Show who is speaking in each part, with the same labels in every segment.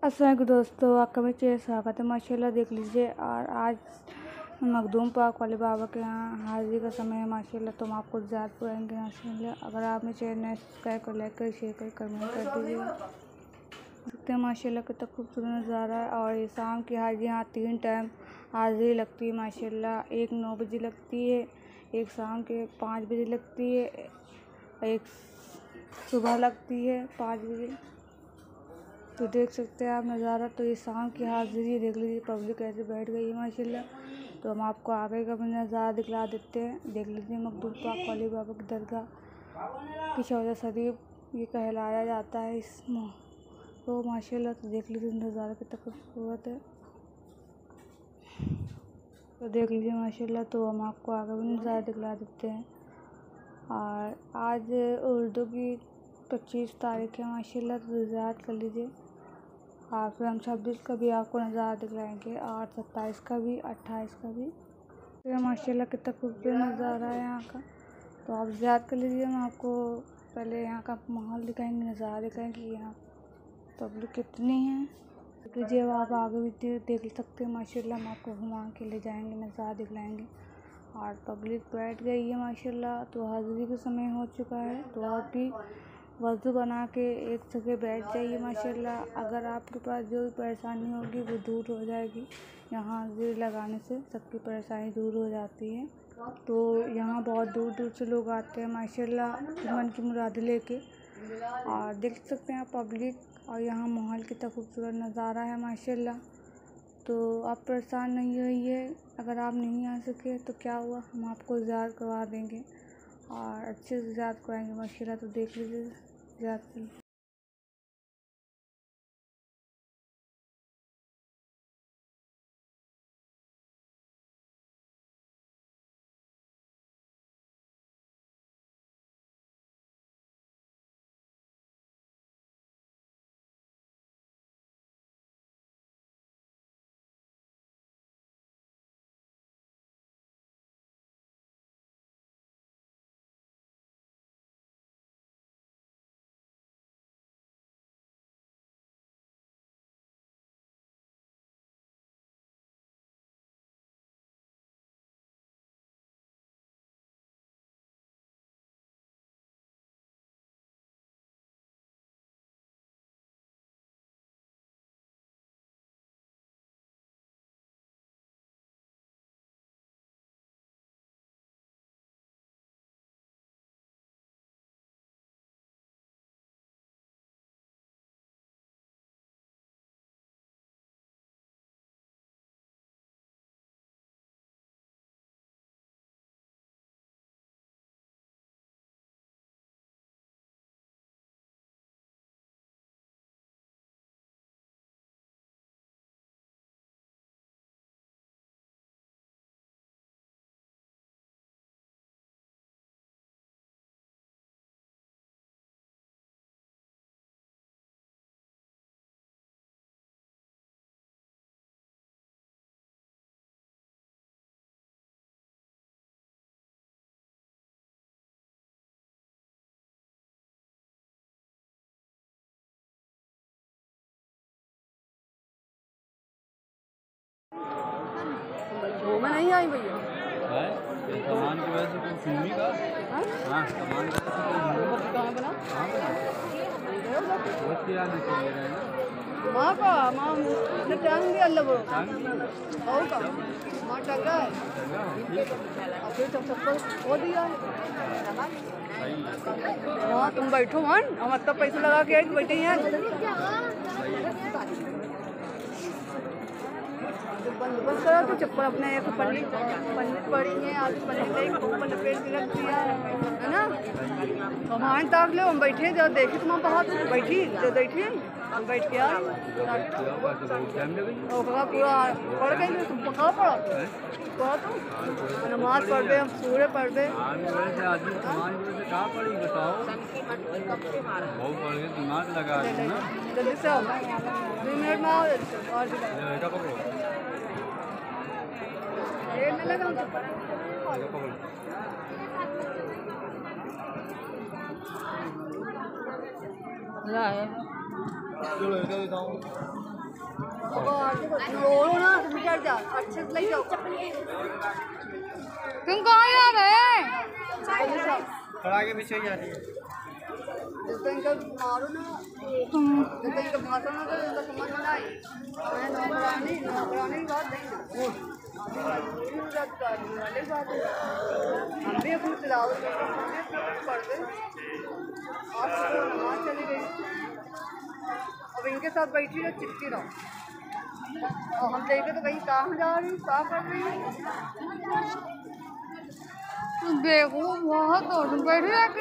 Speaker 1: अस्सलाम दोस्तों, आपका मेरे चैनल स्वागत है। माशाल्लाह देख लीजिए। और आज मखदूम पाक वाले बाबा के यहाँ हाजिरी का समय है माशाल्लाह। तो हम आपको ज़्यादा पुराएंगे माशाल्लाह। अगर आप मेरे चैनल नए सब्सक्राइब कर, लाइक कर, शेयर कर, कमेंट कर दीजिएगा। देखते हैं माशाल्लाह कितना खूबसूरत नज़ारा है। और ये शाम की हाजिरी यहाँ 3 टाइम हाजिरी लगती है माशाल्लाह। एक 9 बजे लगती है, एक शाम के 5 बजे लगती है, एक सुबह लगती है 5 बजे। तो देख सकते हैं आप नज़ारा। तो ये शाम की हाजिरी देख लीजिए, पब्लिक कैसे बैठ गई है माशाल्लाह। तो हम आपको आगे का भी नज़ारा दिखला देते हैं। देख लीजिए, मखदूम पाक वाले बाबा की दरगाह की चौदह शरीफ ये कहलाया जाता है इसमें। तो माशाल्लाह तो देख लीजिए नज़ारा कितना खूबसूरत है। तो देख लीजिए माशाल्लाह। तो हम आपको आगे भी नज़ारा दिखला देते हैं। और आज उर्दू की 25 तारीख है माशाल्लाह। तो याद कर लीजिए। और फिर हम 26 का भी आपको नज़ारा दिखलाएंगे, और 27 का भी, 28 का भी। तो माशाल्लाह कितना खूबसूरत नज़ारा है यहाँ का। तो आप याद कर लीजिए। हम आपको पहले यहाँ का माहौल दिखाएंगे, नज़ारा दिखाएंगे, यहाँ पब्लिक कितनी है लीजिए। अब आप आगे भी देख सकते हैं माशाल्लाह। हम आपको घुमा के ले जाएंगे, नज़ारा दिखलाएंगे। और पब्लिक बैठ गई है माशाल्लाह। तो हाजिरी का समय हो चुका है। तो आप भी वज़ू बना के एक जगह बैठ जाइए माशाल्लाह। अगर आपके पास जो भी परेशानी होगी वो दूर हो जाएगी। यहाँ हाजिरी लगाने से सबकी परेशानी दूर हो जाती है। तो यहाँ बहुत दूर दूर से लोग आते हैं माशाल्लाह, मन की मुरादें लेके। और देख सकते हैं आप पब्लिक, और यहाँ माहौल कितना खूबसूरत नज़ारा है माशाल्लाह। तो आप परेशान नहीं होइए। अगर आप नहीं आ सके तो क्या हुआ, हम आपको ज़ियारत करवा देंगे और अच्छे से ज़ियारत कराएंगे माशाल्लाह। तो देख लीजिए ज़ियारत।
Speaker 2: वो मैं नहीं आई भैया
Speaker 3: सामान की वजह से कोई फिल्मी का। हाँ, सामान की वजह से कोई
Speaker 2: कहाँ बना
Speaker 3: बहुत याद नहीं चल रहा है।
Speaker 2: माँ का माँ ने टांग दिया अल्लाह वो और का माँ टंगा है और फिर सब चप्पल खो दिया है। हाँ तुम बैठो मान, हम इतना पैसा लगा के बैठे हैं। बंद करो तो चप्पल अपने एक पन्नी पड़ी है, आधी पन्नी एक ऊपर लपेट के रख दिया है ना। तो मान ताक लो, हम बैठे जब देखे तुम बहुत बैठी तो बैठी हम बैठ के आए पूरा पढ़ गए। तुम कहाँ पढ़ा तो नमाज पढ़ गए, हम सूर्य पढ़ गए।
Speaker 3: दिमाग लगा
Speaker 2: जल्दी से आओ, 2 मिनट में आओ और देर में लगा है। अब आगे रोलो ना तुम बिगड़ जा अच्छे से ले जाओ।
Speaker 1: तुम कहाँ जा रहे?
Speaker 3: खड़ा के पीछे जा रही है।
Speaker 2: जब तक इनका मारो ना जब तक इनका मारो ना तो इनका समझ में आए मैं नौकरानी की बात नहीं ना हम भी अपनी तिलावत पढ़ते आप नमाज चली गई अब इनके साथ बैठी रहो चिपकी रहो और हम देखे तो कहीं कहाँ जा रही क्या कर रही है।
Speaker 1: देखो बहुत हो तुम बैठे जाके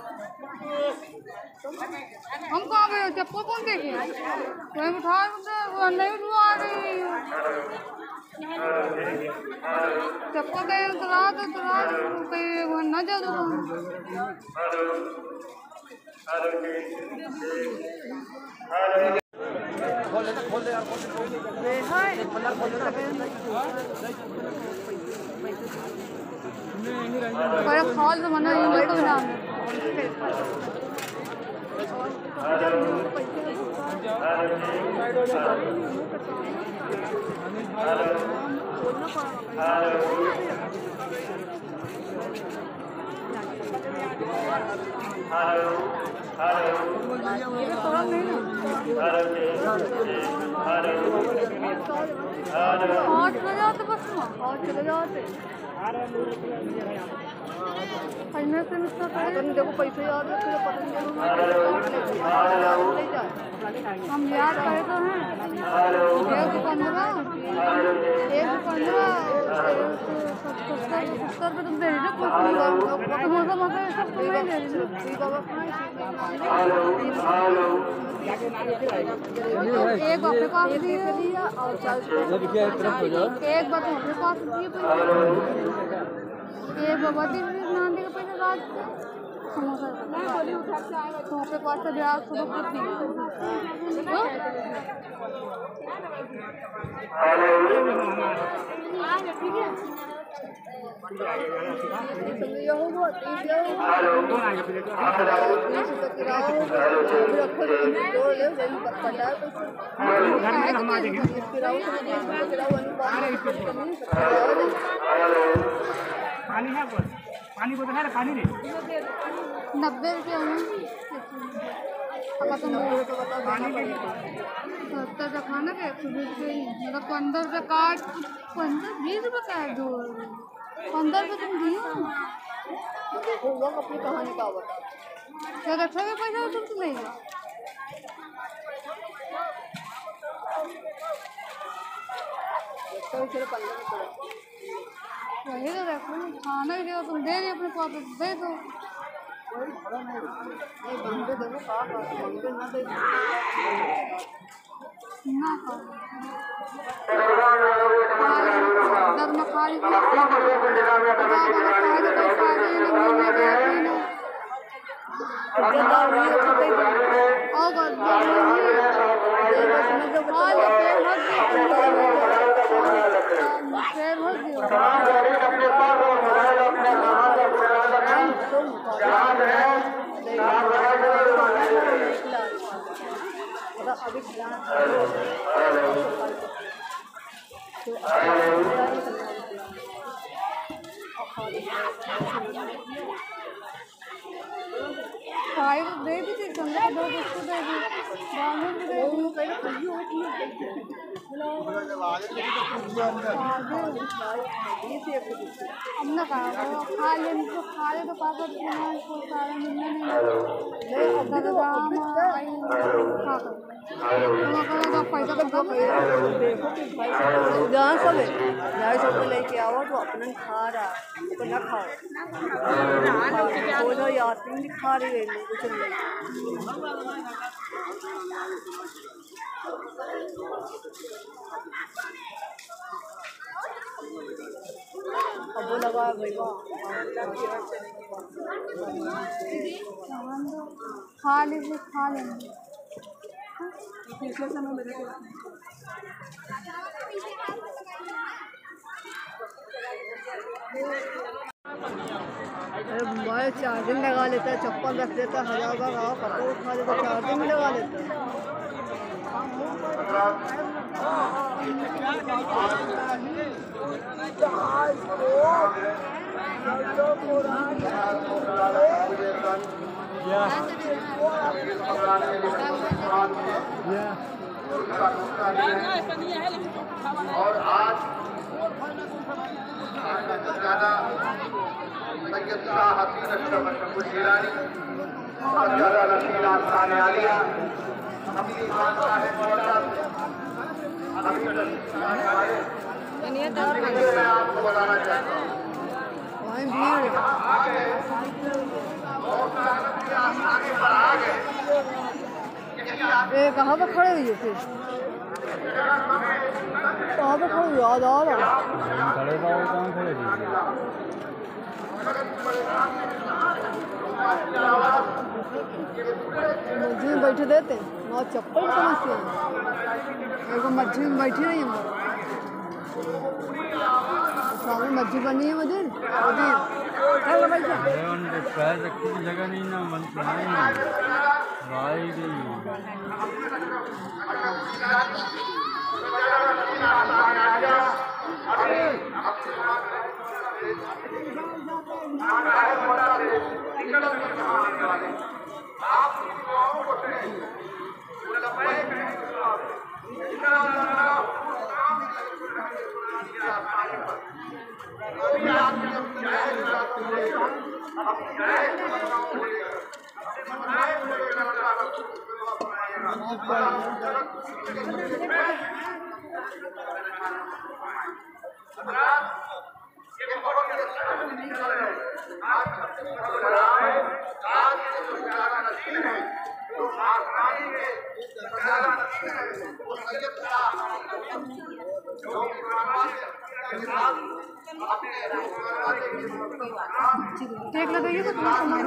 Speaker 1: हम कहाँ गए चप्पल कौन देखे कोई उठा नहीं उठवा रही चप्पल कहीं उतरा दो कहीं न जा दो बड़े खाल जमाना ये तो नाम
Speaker 2: चले जाते देखो पैसे याद रखे
Speaker 1: हम याद करे तो हैं 115 पे तुम दे रहे एक अपने पास दिए और एक बात अपने पास दिए एक बाबा दी नानी के पैसे रात समोसा तो अपने पास से ब्याज सुबह कुछ
Speaker 4: पानी है पानी बोतल है पानी नहीं
Speaker 1: 90 रुपये सत्तर का खाना के 120 रुपये मतलब 15 रुपये काट 20 रुपये का है 15 रुपये तुम दिए
Speaker 2: देखो वो अपनी कहानी का बता
Speaker 1: क्या रखा हुआ पैसा तुम तो नहीं वही तो रखो खाना ही दो तुम दे रहे अपने पास दे दो
Speaker 2: मंगे देखो मंगे ना दे
Speaker 1: ना दर में खा ली दे दी थी समझा 2 बिस्कुट दे दी बाहर भी दे दी हमने कहा खा ले तो पापा सारा मिलना नहीं
Speaker 2: जहाँ सब है जहाँ सब लेके आओ तो अपना खा रहा तो ना खाओ हो जाओ याद नहीं खा रही है कुछ नहीं अब वो लगा भाई
Speaker 1: खा लीजिए खा लेंगे
Speaker 2: पिछले समय मेरे अरे मोबाइल चार्जिंग लगा लेता है चप्पल रख देता है 1000 बार आओ कपड़े उठा देता चार्जिंग में लगा लेता है
Speaker 5: और आज ज़्यादा सैयद शाह हसीन अशरफ ईरानी और ज़्यादा रसीद आस्थान आलिया अपनी माता है मैं आपको बताना चाहता हूँ
Speaker 2: कहाँ पर खड़े हुई फिर कहाँ पर खड़े हुई याद आ रहा
Speaker 3: खड़े पाओ कहाँ खड़े थे
Speaker 2: मस्जिद में बैठे देते वहाँ चप्पल समझते हैं एक मस्जिद में बैठी रही हम सामने मस्जिद बनी है मस्जिद
Speaker 3: पैर रखने की जगह नहीं ना बनाई भाई
Speaker 2: देख लो देखिए तो थोड़ा सामान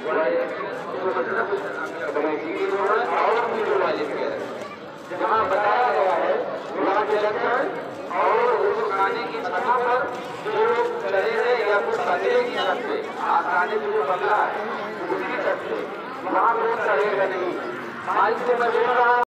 Speaker 5: जहाँ बताया गया है वहाँ के लक्षण और उसको खाने की सतह पर जो लोग चले हैं या कुछ बदले की छत से आसानी से जो बदला है उसकी छत से वहाँ लोग चढ़ेगा नहीं। आज से मैं बोल रहा